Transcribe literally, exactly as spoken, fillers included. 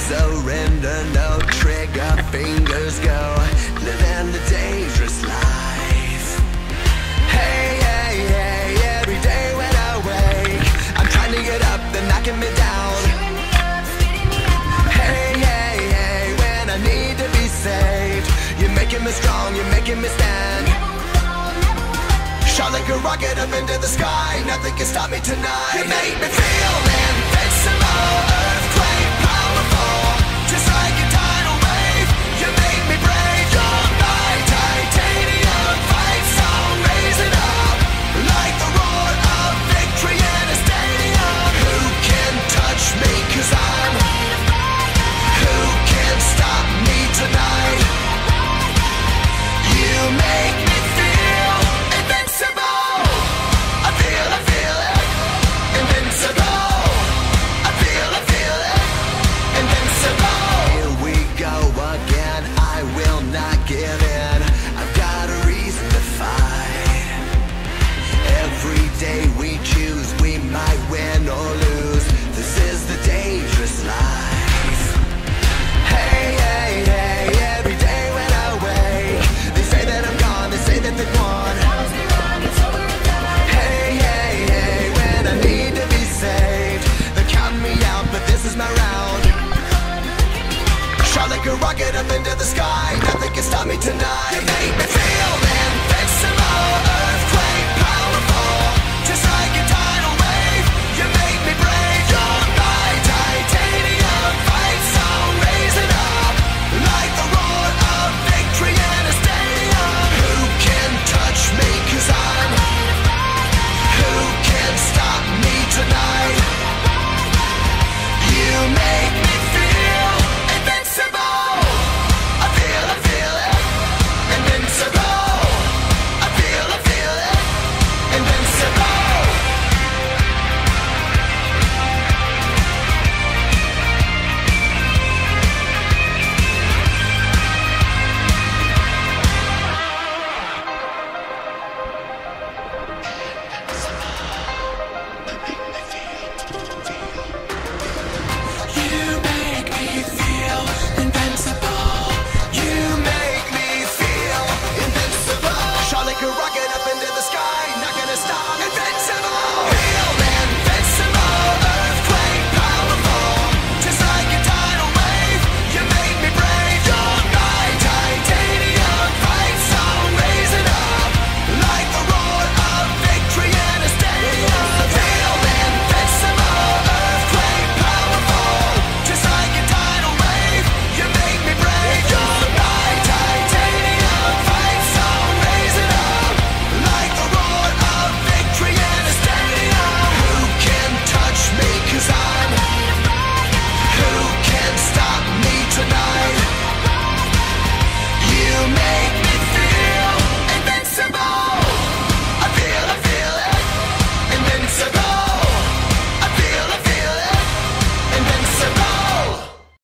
surrender, no trigger, fingers go, living the dangerous life. Hey, hey, hey, every day when I wake, I'm trying to get up, they're knocking me down. Hey, hey, hey, when I need to be saved, you're making me strong, you're making me stand. Shot like a rocket up into the sky, nothing can stop me tonight. You make me feel invincible, earthquake powerful, just like a tidal wave. You make me brave, you're my titanium fight song, raising up like the roar of victory in a stadium. Who can touch me, cause I'm who can stop me tonight? You make me feel invincible. I feel, I feel it, invincible. I feel, I feel it, invincible. Here we go again, I will not give in. I've got a reason to fight. Every day we choose, we might win or lose. This is the dangerous life. Hey, hey, hey, every day when I wake, they say that I'm gone, they say that they've won. Hey, hey, hey, when I need to be saved, they're counting me out, but this is my round. Shot like a rocket up into the sky, nothing can stop me tonight. You make me feel it.